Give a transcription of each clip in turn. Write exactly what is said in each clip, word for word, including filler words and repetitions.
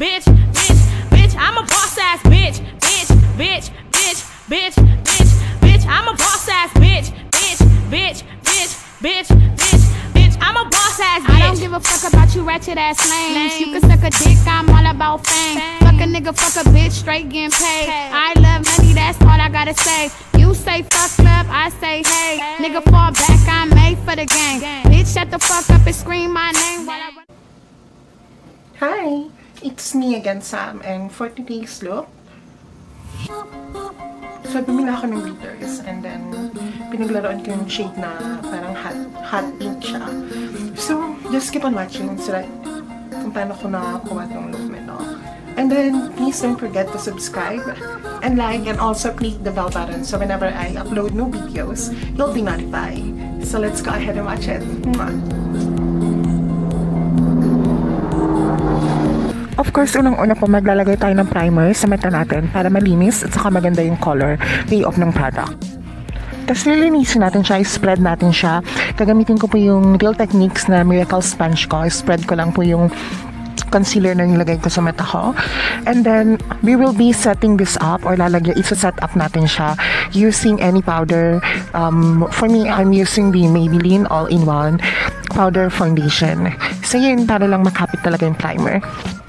bitch, bitch, bitch. I'm a boss ass bitch, bitch, bitch, bitch, bitch, bitch, bitch. I'm a boss ass bitch, bitch, bitch, bitch, bitch, bitch, bitch. I'm a boss ass bitch. I don't give a fuck about you ratchet ass lames. You can suck a dick, I'm all about fame. Fuck a nigga, fuck a bitch, straight getting paid. I love money, that's all I gotta say. You say fuck club, I say hey. Nigga fall back, I'm made for the game. Bitch shut the fuck up and scream my name while I run. Hi, it's me again, Sam, and for today's look, so bumili ako ng glitters and then pinaglaruan ko yung shade na parang hot, hot pink siya. So, just keep on watching so that kung paano ko nakakuha itong look nito. And then, please don't forget to subscribe and like and also click the bell button so whenever I upload new videos, you'll be notified. So let's go ahead and watch it. Mwah. Of course, unang-una po maglalagay tayo ng primer sa mata natin para malinis at saka maganda yung color payoff ng product. Tapos lilinisin natin siya, spread natin siya. Gagamitin ko po yung Real Techniques na Miracle Sponge ko. Spread ko lang po yung concealer na nilagay ko sa mata ko. And then, we will be setting this up or lalagyan, isa-set up natin siya using any powder. Um, for me, I'm using the Maybelline All-in-One Powder Foundation. So yun, para lang makapit talaga yung primer.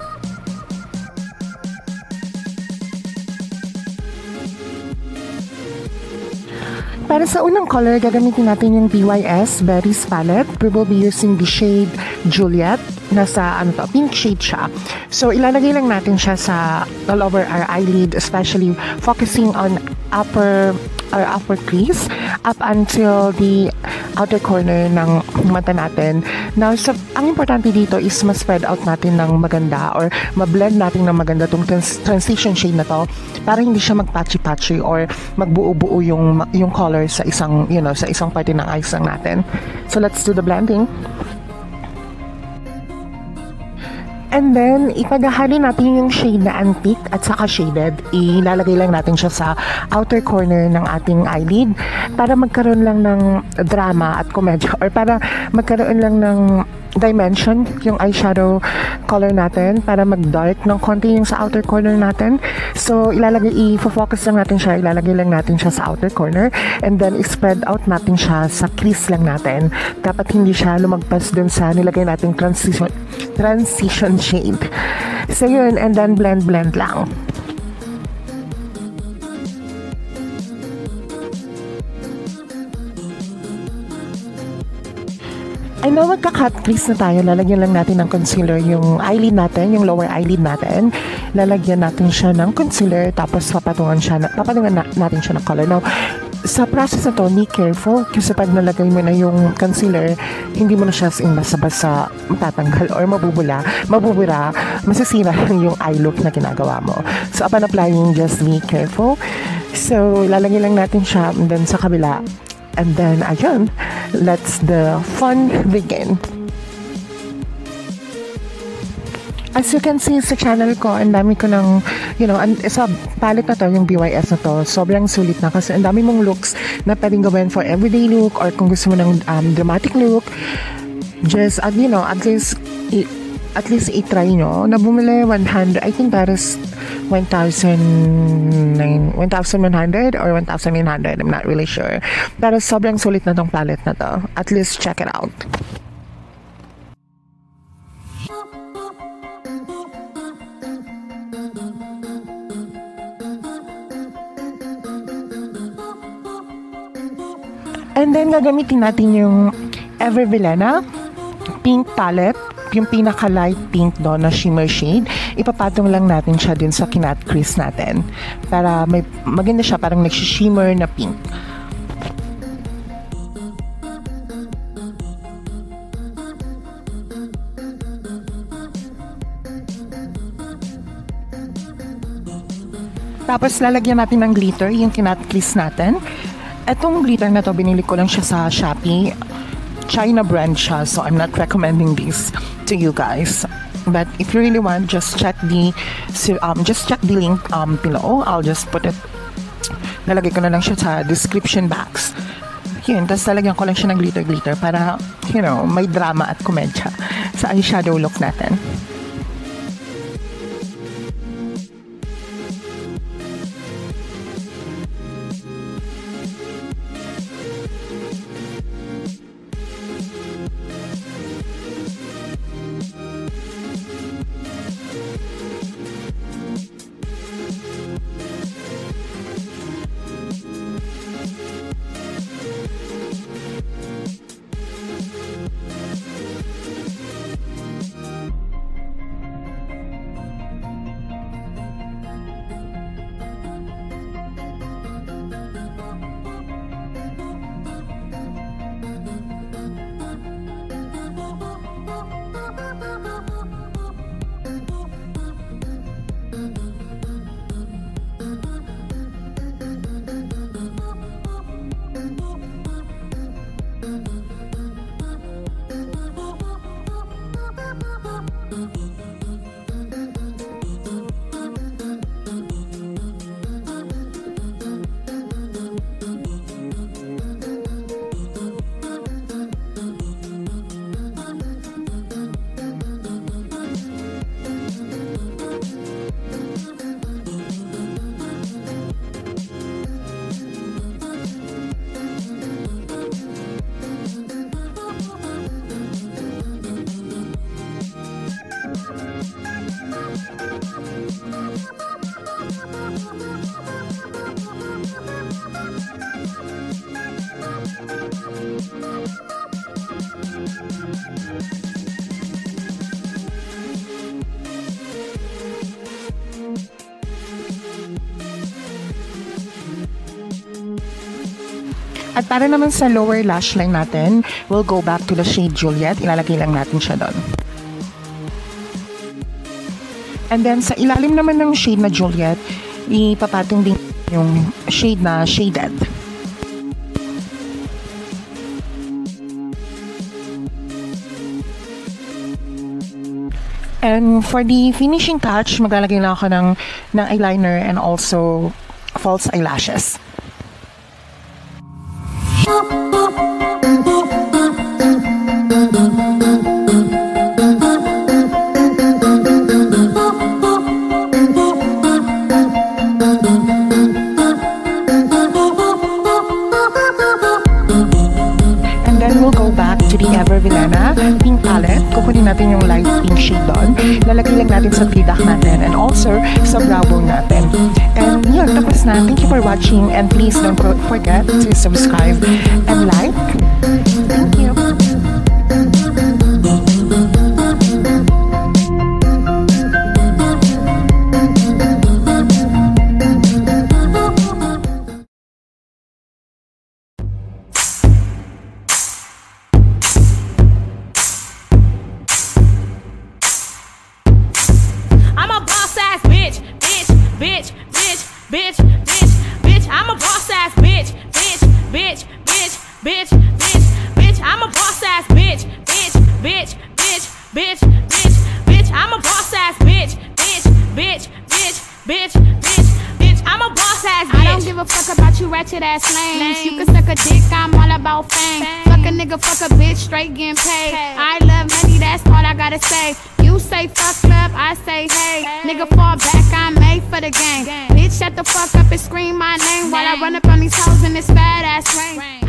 Para sa unang color, gagamitin natin yung B Y S Berries Palette. We will be using the shade Juliet. Nasa ano to, pink shade siya. So, ilalagay lang natin siya sa all over our eyelid, especially focusing on upper our upper crease up until the outer corner ng mata natin. Now, so, ang importante dito is ma-spread out natin ng maganda or ma-blend natin ng maganda itong trans transition shade na to para hindi siya mag-patchy-patchy or magbuo-buo yung, yung color sa isang, you know, sa isang parte ng eyes lang natin. So, let's do the blending. And then, ipagahali natin yung shade na antique at saka shaded. Ilalagay lang natin siya sa outer corner ng ating eyelid para magkaroon lang ng drama at komedya or para magkaroon lang ng dimension yung eyeshadow color natin para mag-dark ng konti yung sa outer corner natin. So, ilalagay, i-focus lang natin siya, ilalagay lang natin siya sa outer corner and then i-spread out natin siya sa crease lang natin. Dapat hindi siya lumagpas dun sa nilagay nating transition, transition shade. So, yun, and then blend-blend lang. I know magka-cut crease na tayo, lalagyan lang natin ng concealer yung eyelid natin, yung lower eyelid natin. Lalagyan natin siya ng concealer, tapos papatungan siya, papatungan na, natin siya ng color. Now, sa process na to, be careful kasi pag nalagay mo na yung concealer, hindi mo na siya in basa-basa matatanggal or mabubula, mabubura, masisira yung eye look na ginagawa mo. So, upon applying, just be careful. So, lalagyan lang natin siya and then sa kabila. And then, ayun, let's the fun begin. As you can see sa channel ko, ang dami ko ng, you know, and, sa palette na to, yung B Y S na to, sobrang sulit na kasi ang dami mong looks na pwedeng gawin for everyday look or kung gusto mo ng um, dramatic look, just, uh, you know, at least, i at least i-try nyo na bumili one hundred, I think that is one thousand one hundred or one thousand nine hundred, I'm not really sure. Pero sobrang sulit na tong palette na to. At least check it out. And then gagamitin natin yung Ever Vilena pink palette, yung pinaka light pink doon na shimmer shade. Ipapatong lang natin siya din sa kinat crease natin para may maganda siya, parang nagsi-shimmer na pink. Tapos lalagyan natin ng glitter yung kinat crease natin. Etong glitter na to, binili ko lang siya sa Shopee. China brand siya, so I'm not recommending this to you guys. But if you really want, just check the um, just check the link um, below. I'll just put it, lalagay ko na lang siya sa description box. Yun, tapos lalagyan ko lang siya ng glitter-glitter para, you know, may drama at komedya sa eyeshadow look natin. At para naman sa lower lash line natin, we'll go back to the shade Juliet. Ilalagay lang natin siya doon. And then sa ilalim naman ng shade na Juliet, ipapatong din yung shade na Shaded. And for the finishing touch, maglalagay lang ako ng, ng eyeliner and also false eyelashes. And then we'll go back to the Ever Villena pink palette. Kukunin natin yung light pink shade doon. Lalagay lang natin sa tridak natin and also sa brow bone natin. And yun, tapos na. Thank you for watching and please don't forget to subscribe and like. Thank you. Bitch, bitch, bitch, bitch, bitch, I'm a boss ass bitch, bitch, bitch, bitch, bitch, bitch, bitch, I'm a boss ass bitch, bitch, bitch, bitch, bitch, bitch, bitch, I'm a boss ass bitch, bitch, bitch, bitch, bitch, bitch, bitch, I'm a boss ass bitch. I don't give a fuck about you ratchet ass lames. You can suck a dick, I'm all about fame. Fuck a nigga, fuck a bitch, straight getting paid. I love money, that's all I gotta say. You say fuck club, I say hey. Nigga fall back, I'm made for the game. Bitch shut the fuck up and scream my name while I run up on these hoes in this fat ass rain.